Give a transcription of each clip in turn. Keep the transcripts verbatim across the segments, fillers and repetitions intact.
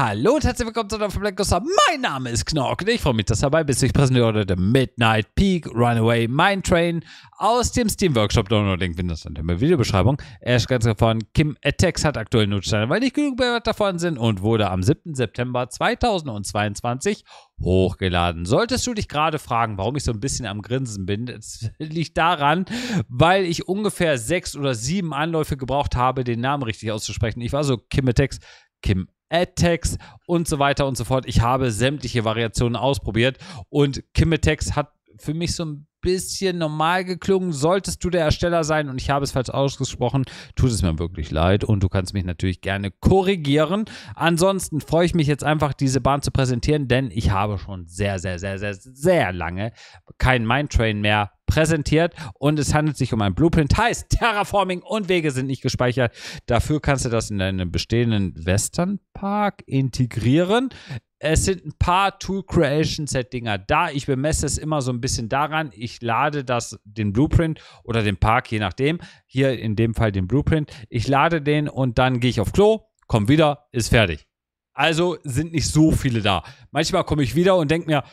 Hallo und herzlich willkommen zu einer Black Coaster. Mein Name ist Knork und ich freue mich, dass du dabei bist. Ich präsentiere heute den Midnight Peak Runaway Mine Train aus dem Steam Workshop. Download-Link findest du in der Videobeschreibung. Er ist ganz von Kim Attacks, hat aktuell Notsteine, weil nicht genug Bewerber davon sind und wurde am siebten September zweitausendzweiundzwanzig hochgeladen. Solltest du dich gerade fragen, warum ich so ein bisschen am Grinsen bin, das liegt daran, weil ich ungefähr sechs oder sieben Anläufe gebraucht habe, den Namen richtig auszusprechen. Ich war so Kim Attacks, Kim Attacks und so weiter und so fort. Ich habe sämtliche Variationen ausprobiert und Kim Attacks hat für mich so ein bisschen normal geklungen. Solltest du der Ersteller sein und ich habe es falsch ausgesprochen, tut es mir wirklich leid und du kannst mich natürlich gerne korrigieren. Ansonsten freue ich mich jetzt einfach, diese Bahn zu präsentieren, denn ich habe schon sehr, sehr, sehr, sehr, sehr lange kein Mine Train mehr präsentiert und es handelt sich um ein Blueprint, heißt Terraforming und Wege sind nicht gespeichert. Dafür kannst du das in deinen bestehenden Western Park integrieren. Es sind ein paar Tool Creation Set Dinger da. Ich bemesse es immer so ein bisschen daran. Ich lade das, den Blueprint oder den Park, je nachdem. Hier in dem Fall den Blueprint. Ich lade den und dann gehe ich auf Klo, komme wieder, ist fertig. Also sind nicht so viele da. Manchmal komme ich wieder und denke mir,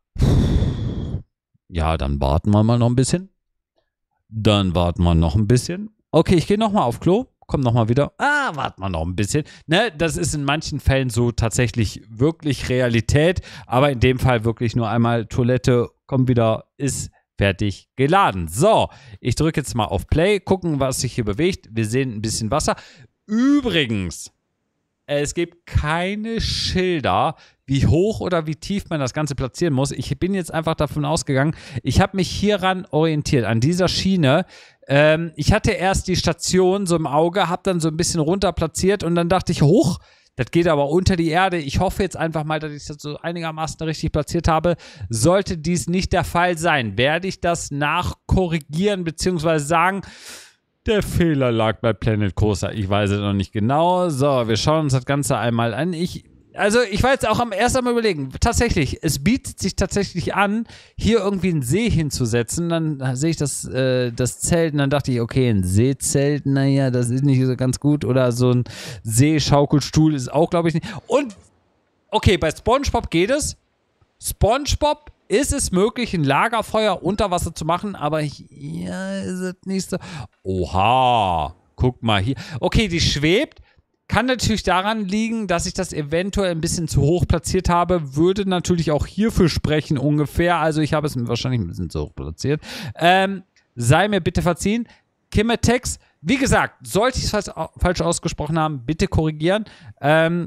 ja, dann warten wir mal noch ein bisschen. Dann warten wir noch ein bisschen. Okay, ich gehe nochmal auf Klo. Komm nochmal wieder. Ah, warten wir noch ein bisschen. Ne, das ist in manchen Fällen so tatsächlich wirklich Realität. Aber in dem Fall wirklich nur einmal Toilette, komm wieder, ist fertig geladen. So, ich drücke jetzt mal auf Play, gucken, was sich hier bewegt. Wir sehen ein bisschen Wasser. Übrigens, es gibt keine Schilder, wie hoch oder wie tief man das Ganze platzieren muss. Ich bin jetzt einfach davon ausgegangen, ich habe mich hieran orientiert, an dieser Schiene. Ähm, ich hatte erst die Station so im Auge, habe dann so ein bisschen runter platziert und dann dachte ich, hoch, das geht aber unter die Erde. Ich hoffe jetzt einfach mal, dass ich das so einigermaßen richtig platziert habe. Sollte dies nicht der Fall sein, werde ich das nachkorrigieren bzw. sagen, der Fehler lag bei Planet Coaster. Ich weiß es noch nicht genau. So, wir schauen uns das Ganze einmal an. Ich, also, ich war jetzt auch am ersten Mal überlegen. Tatsächlich, es bietet sich tatsächlich an, hier irgendwie einen See hinzusetzen. Dann sehe ich das, äh, das Zelt und dann dachte ich, okay, ein Seezelt, naja, das ist nicht so ganz gut. Oder so ein Seeschaukelstuhl ist auch, glaube ich, nicht. Und, okay, bei SpongeBob geht es. SpongeBob ist es möglich, ein Lagerfeuer unter Wasser zu machen, aber hier ist es nicht so. Oha, guck mal hier. Okay, die schwebt. Kann natürlich daran liegen, dass ich das eventuell ein bisschen zu hoch platziert habe. Würde natürlich auch hierfür sprechen ungefähr. Also ich habe es wahrscheinlich ein bisschen zu hoch platziert. Ähm, sei mir bitte verziehen. Kim Attacks, wie gesagt, sollte ich es falsch ausgesprochen haben, bitte korrigieren. Ähm,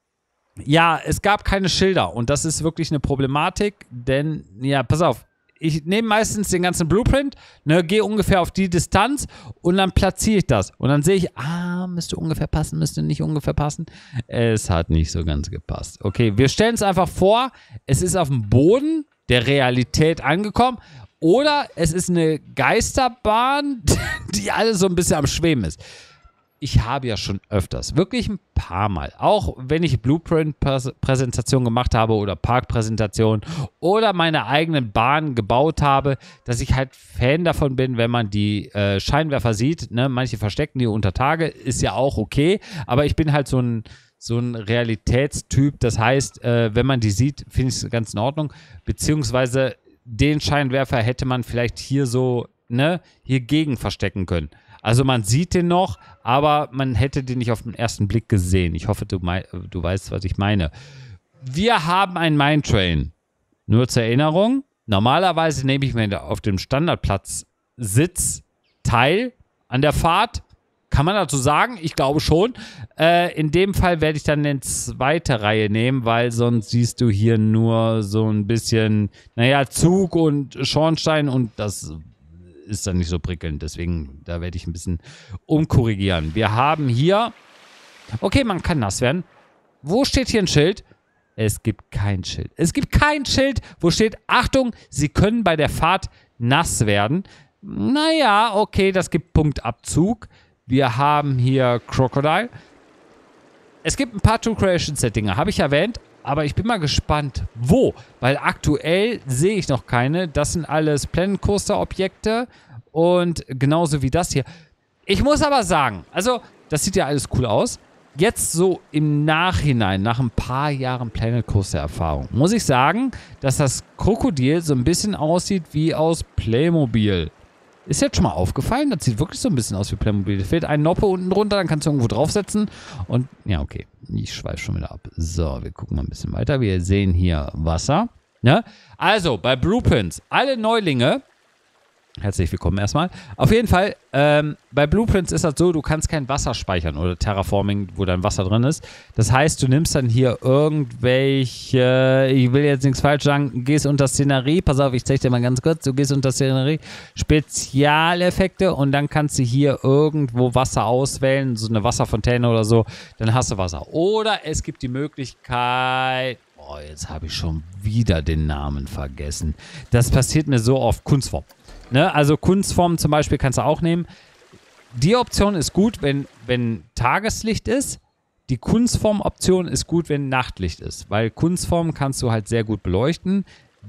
Ja, es gab keine Schilder und das ist wirklich eine Problematik, denn, ja, pass auf, ich nehme meistens den ganzen Blueprint, ne, gehe ungefähr auf die Distanz und dann platziere ich das und dann sehe ich, ah, müsste ungefähr passen, müsste nicht ungefähr passen. Es hat nicht so ganz gepasst. Okay, wir stellen es einfach vor, es ist auf dem Boden der Realität angekommen oder es ist eine Geisterbahn, die alles so ein bisschen am Schweben ist. Ich habe ja schon öfters, wirklich ein paar Mal, auch wenn ich Blueprint-Präsentation gemacht habe oder Parkpräsentation oder meine eigenen Bahnen gebaut habe, dass ich halt Fan davon bin, wenn man die äh, Scheinwerfer sieht. Ne? Manche verstecken die unter Tage, ist ja auch okay, aber ich bin halt so ein, so ein Realitätstyp. Das heißt, äh, wenn man die sieht, finde ich es ganz in Ordnung. Beziehungsweise den Scheinwerfer hätte man vielleicht hier so, ne, hier gegen verstecken können. Also man sieht den noch, aber man hätte den nicht auf den ersten Blick gesehen. Ich hoffe, du, du weißt, was ich meine. Wir haben einen Mine Train. Nur zur Erinnerung, normalerweise nehme ich mir auf dem Standardplatz Sitz teil an der Fahrt. Kann man dazu sagen? Ich glaube schon. Äh, in dem Fall werde ich dann eine zweite Reihe nehmen, weil sonst siehst du hier nur so ein bisschen, naja, Zug und Schornstein und das ist dann nicht so prickelnd. Deswegen, da werde ich ein bisschen umkorrigieren. Wir haben hier, okay, man kann nass werden. Wo steht hier ein Schild? Es gibt kein Schild. Es gibt kein Schild, wo steht, Achtung, Sie können bei der Fahrt nass werden. Naja, okay, das gibt Punktabzug. Wir haben hier Crocodile. Es gibt ein paar Tool Creation Settinger, habe ich erwähnt. Aber ich bin mal gespannt, wo. Weil aktuell sehe ich noch keine. Das sind alles Planet Coaster Objekte. Und genauso wie das hier. Ich muss aber sagen, also, das sieht ja alles cool aus. jetzt so im Nachhinein, nach ein paar Jahren Planet Coaster Erfahrung, muss ich sagen, dass das Krokodil so ein bisschen aussieht wie aus Playmobil. Ist jetzt schon mal aufgefallen? Das sieht wirklich so ein bisschen aus wie Playmobil. Da fehlt ein Noppe unten drunter, dann kannst du irgendwo draufsetzen. Und ja, okay. Ich schweife schon wieder ab. So, wir gucken mal ein bisschen weiter. Wir sehen hier Wasser. Ne? Also, bei Blueprints, alle Neulinge, herzlich willkommen erstmal. Auf jeden Fall, ähm, bei Blueprints ist das so, du kannst kein Wasser speichern oder Terraforming, wo dein Wasser drin ist. Das heißt, du nimmst dann hier irgendwelche, ich will jetzt nichts falsch sagen, gehst unter Szenerie, pass auf, ich zeige dir mal ganz kurz, du gehst unter Szenerie, Spezialeffekte und dann kannst du hier irgendwo Wasser auswählen, so eine Wasserfontäne oder so, dann hast du Wasser. Oder es gibt die Möglichkeit, oh, jetzt habe ich schon wieder den Namen vergessen. Das passiert mir so oft, Kunstform. Ne, also Kunstform zum Beispiel kannst du auch nehmen. Die Option ist gut, wenn, wenn Tageslicht ist. Die Kunstform-Option ist gut, wenn Nachtlicht ist. Weil Kunstform kannst du halt sehr gut beleuchten.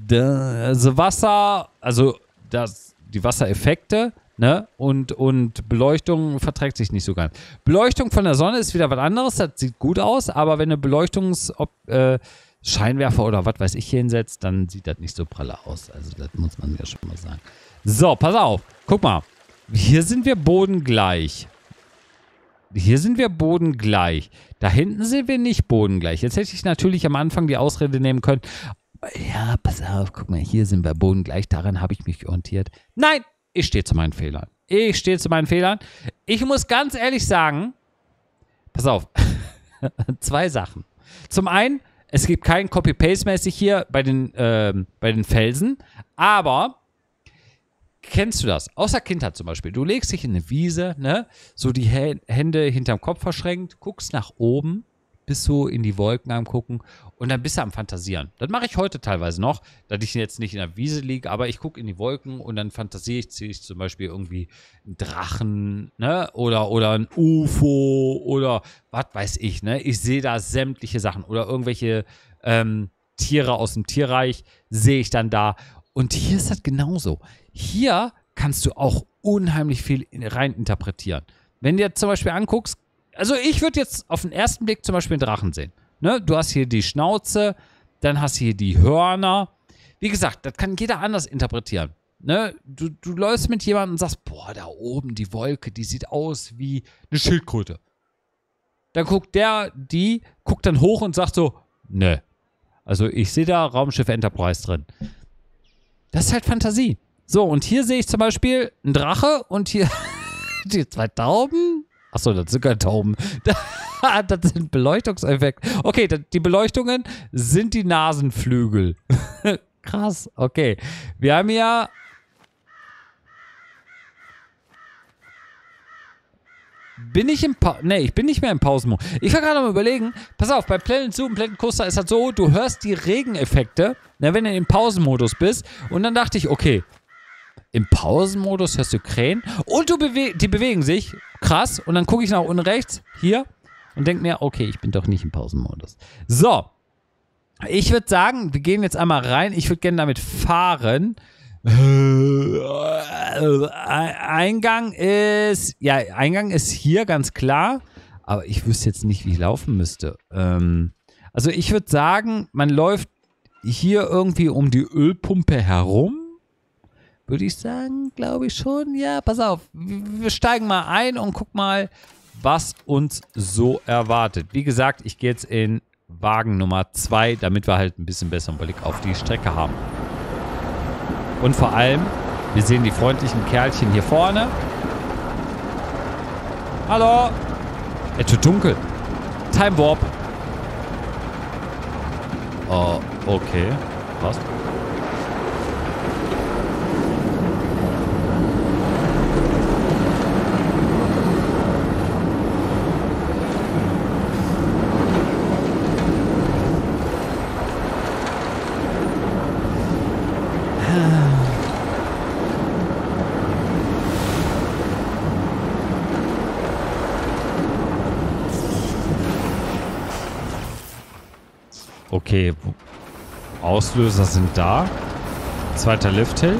Das Wasser, also das, die Wassereffekte, ne, und, und Beleuchtung verträgt sich nicht so ganz. Beleuchtung von der Sonne ist wieder was anderes. Das sieht gut aus, aber wenn eine Beleuchtungs- äh, Scheinwerfer oder was weiß ich hier hinsetzt, dann sieht das nicht so pralle aus. Also das muss man ja schon mal sagen. So, pass auf. Guck mal. Hier sind wir bodengleich. Hier sind wir bodengleich. Da hinten sind wir nicht bodengleich. Jetzt hätte ich natürlich am Anfang die Ausrede nehmen können. Ja, pass auf. Guck mal, hier sind wir bodengleich. Daran habe ich mich orientiert. Nein, ich stehe zu meinen Fehlern. Ich stehe zu meinen Fehlern. Ich muss ganz ehrlich sagen, pass auf. Zwei Sachen. Zum einen, es gibt kein Copy-Paste-mäßig hier bei den, ähm, bei den Felsen, aber kennst du das? Außer Kindheit zum Beispiel. Du legst dich in eine Wiese, ne? So die H- Hände hinterm Kopf verschränkt, guckst nach oben, bist so in die Wolken am Gucken und dann bist du am Fantasieren. Das mache ich heute teilweise noch, dass ich jetzt nicht in der Wiese liege, aber ich gucke in die Wolken und dann fantasiere ich, ziehe ich zum Beispiel irgendwie einen Drachen, ne? Oder, oder ein U F O oder was weiß ich, ne? Ich sehe da sämtliche Sachen oder irgendwelche ähm, Tiere aus dem Tierreich sehe ich dann da. Und hier ist das genauso. Hier kannst du auch unheimlich viel rein interpretieren. Wenn du dir zum Beispiel anguckst, also ich würde jetzt auf den ersten Blick zum Beispiel einen Drachen sehen. Ne? Du hast hier die Schnauze, dann hast du hier die Hörner. Wie gesagt, das kann jeder anders interpretieren. Ne? Du, du läufst mit jemandem und sagst, boah, da oben die Wolke, die sieht aus wie eine Schildkröte. Dann guckt der, die, guckt dann hoch und sagt so, ne, also ich sehe da Raumschiff Enterprise drin. Das ist halt Fantasie. So, und hier sehe ich zum Beispiel einen Drache und hier die zwei Tauben. Achso, das sind keine Tauben. Das sind Beleuchtungseffekte. Okay, die Beleuchtungen sind die Nasenflügel. Krass, okay. Wir haben ja... Bin ich im pa Nee, ich bin nicht mehr im Pausenmodus. Ich war gerade am überlegen, pass auf, bei Planet Zoo und Planet Coaster ist das so, du hörst die Regeneffekte, ne, wenn du im Pausenmodus bist. Und dann dachte ich, okay, im Pausenmodus hörst du Krähen und du bewe die bewegen sich, krass. Und dann gucke ich nach unten rechts, hier, und denke mir, okay, ich bin doch nicht im Pausenmodus. So, ich würde sagen, wir gehen jetzt einmal rein. Ich würde gerne damit fahren. Eingang ist, ja, Eingang ist hier, ganz klar. Aber ich wüsste jetzt nicht, wie ich laufen müsste. Ähm, also ich würde sagen, man läuft hier irgendwie um die Ölpumpe herum. Würde ich sagen, glaube ich schon. Ja, pass auf. Wir steigen mal ein und guck mal, was uns so erwartet. Wie gesagt, ich gehe jetzt in Wagen Nummer zwei, damit wir halt ein bisschen besseren Blick auf die Strecke haben. Und vor allem, wir sehen die freundlichen Kerlchen hier vorne. Hallo. Es wird dunkel. Time Warp. Oh, okay. Was? Okay, Auslöser sind da. Zweiter Lifthill.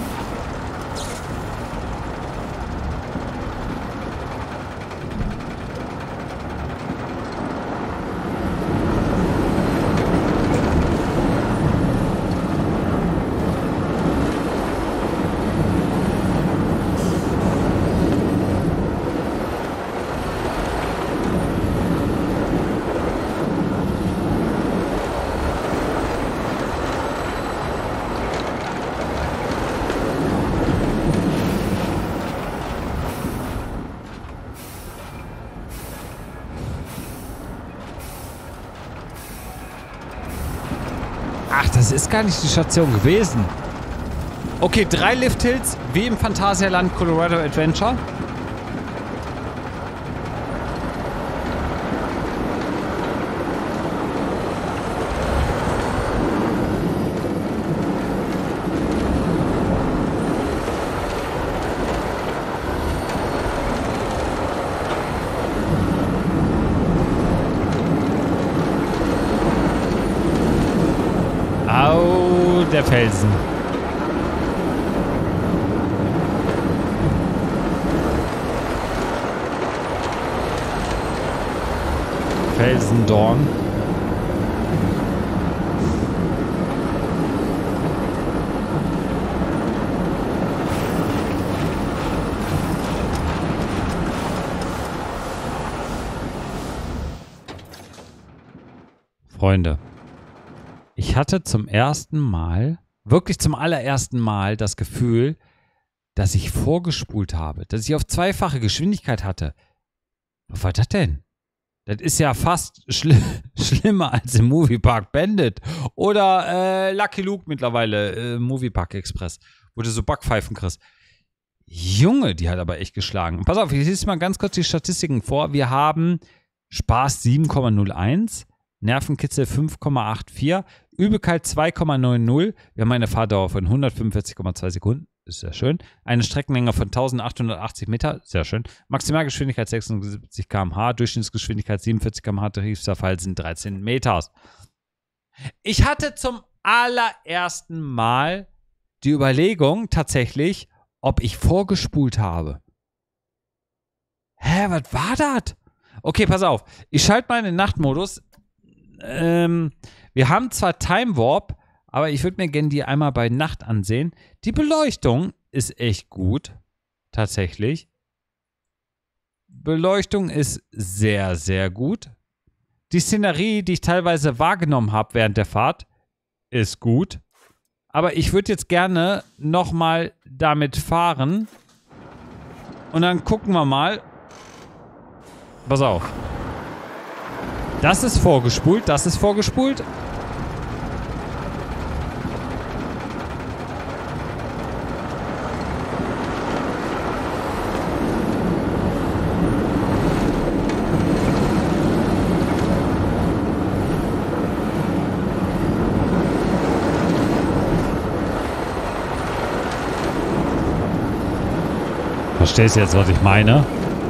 das ist gar nicht die Station gewesen. Okay, drei Lift-Hills, wie im Phantasialand Colorado Adventure. Au, der Felsen. Felsendorn. Freunde, ich hatte zum ersten Mal, wirklich zum allerersten Mal das Gefühl, dass ich vorgespult habe, dass ich auf zweifache Geschwindigkeit hatte. Was war das denn? Das ist ja fast schli schlimmer als im Moviepark Bandit oder äh, Lucky Luke mittlerweile, äh, Moviepark Express, wo du so Backpfeifen kriegst. Junge, die hat aber echt geschlagen. Pass auf, ich lese mal ganz kurz die Statistiken vor. Wir haben Spaß sieben Komma null eins, Nervenkitzel fünf Komma achtzig, Übelkeit zwei Komma neunzig. Wir haben eine Fahrdauer von hundertfünfundvierzig Komma zwei Sekunden. Ist sehr schön. Eine Streckenlänge von eintausendachthundertachtzig Meter. Sehr schön. Maximalgeschwindigkeit sechsundsiebzig Kilometer pro Stunde. Durchschnittsgeschwindigkeit siebenundvierzig Kilometer pro Stunde. Tiefster Fall sind dreizehn Meter. Ich hatte zum allerersten Mal die Überlegung tatsächlich, ob ich vorgespult habe. Hä, was war das? Okay, pass auf. Ich schalte mal in den Nachtmodus. Ähm, wir haben zwar Time Warp, aber ich würde mir gerne die einmal bei Nacht ansehen. Die Beleuchtung ist echt gut. Tatsächlich. Beleuchtung ist sehr, sehr gut. Die Szenerie, die ich teilweise wahrgenommen habe während der Fahrt, ist gut. Aber ich würde jetzt gerne nochmal damit fahren. Und dann gucken wir mal. Pass auf. Das ist vorgespult, das ist vorgespult. Verstehst du jetzt, was ich meine?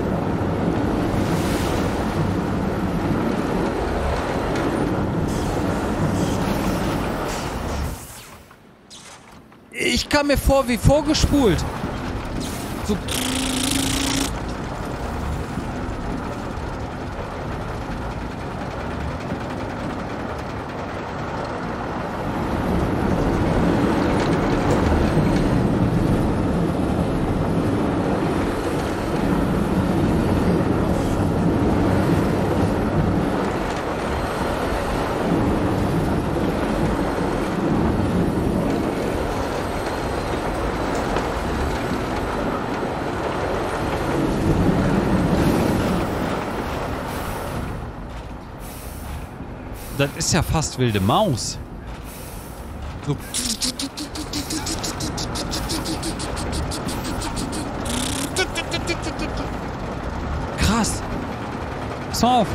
Ich kam mir vor wie vorgespult. So. Das ist ja fast wilde Maus. So. Krass. Pass auf.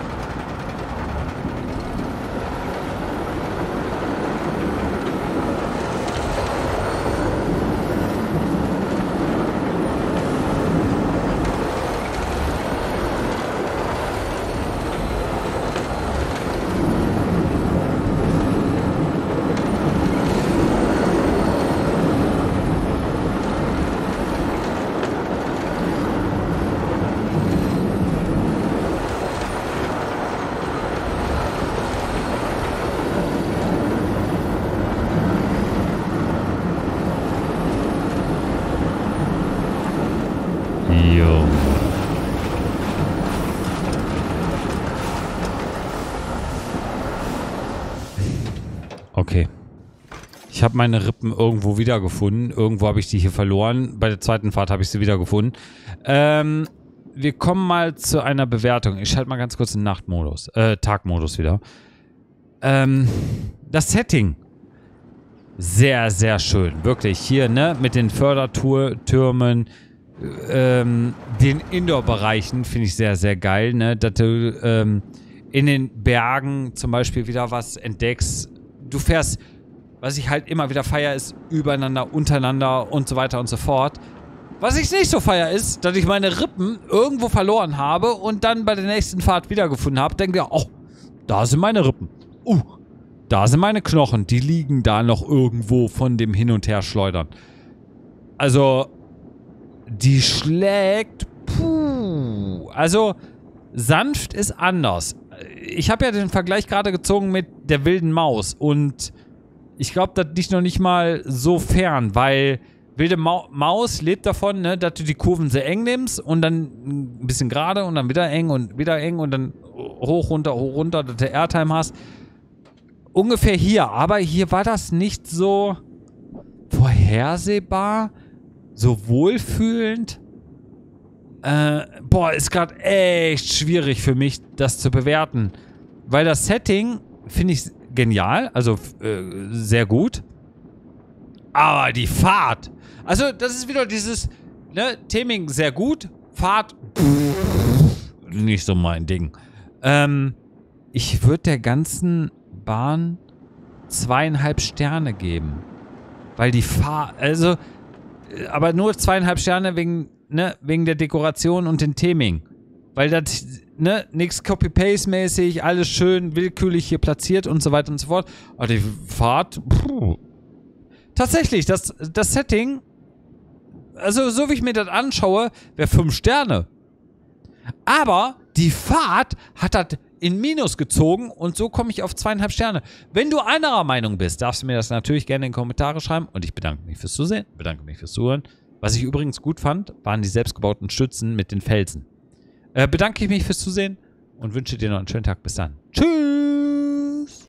Okay. Ich habe meine Rippen irgendwo wiedergefunden. Irgendwo habe ich die hier verloren. Bei der zweiten Fahrt habe ich sie wiedergefunden. Ähm, wir kommen mal zu einer Bewertung. Ich schalte mal ganz kurz den Nachtmodus. Äh, Tagmodus wieder. Ähm, das Setting. Sehr, sehr schön. Wirklich hier, ne, mit den Fördertürmen, ähm, den Indoor-Bereichen finde ich sehr, sehr geil, ne, dass du ähm, in den Bergen zum Beispiel wieder was entdeckst. Du fährst, was ich halt immer wieder feiere, ist übereinander, untereinander und so weiter und so fort. Was ich nicht so feier ist, dass ich meine Rippen irgendwo verloren habe und dann bei der nächsten Fahrt wiedergefunden habe. Denke ich, oh, da sind meine Rippen. Uh, da sind meine Knochen. Die liegen da noch irgendwo von dem Hin- und Herschleudern. Also, die schlägt, puh. Also, sanft ist anders. Ich habe ja den Vergleich gerade gezogen mit der wilden Maus und ich glaube, das liegt noch nicht mal so fern, weil wilde Ma Maus lebt davon, ne, dass du die Kurven sehr eng nimmst und dann ein bisschen gerade und dann wieder eng und wieder eng und dann hoch, runter, hoch, runter, dass du Airtime hast. Ungefähr hier, aber hier war das nicht so vorhersehbar, so wohlfühlend. Äh, boah, ist gerade echt schwierig für mich, das zu bewerten. Weil das Setting finde ich genial, also äh, sehr gut. Aber die Fahrt, also das ist wieder dieses, ne, Theming sehr gut, Fahrt, pff, nicht so mein Ding. Ähm, ich würde der ganzen Bahn zweieinhalb Sterne geben. Weil die Fahrt, also, aber nur zweieinhalb Sterne wegen, ne, wegen der Dekoration und den Theming. Weil das, ne, nix Copy-Paste-mäßig, alles schön willkürlich hier platziert und so weiter und so fort. Aber die Fahrt, pff. Tatsächlich, das, das Setting, also so wie ich mir das anschaue, wäre fünf Sterne. Aber die Fahrt hat das in Minus gezogen und so komme ich auf zweieinhalb Sterne. Wenn du anderer Meinung bist, darfst du mir das natürlich gerne in die Kommentare schreiben und ich bedanke mich fürs Zusehen, bedanke mich fürs Zuhören. Was ich übrigens gut fand, waren die selbstgebauten Stützen mit den Felsen. Äh, bedanke ich mich fürs Zusehen und wünsche dir noch einen schönen Tag. Bis dann. Tschüss!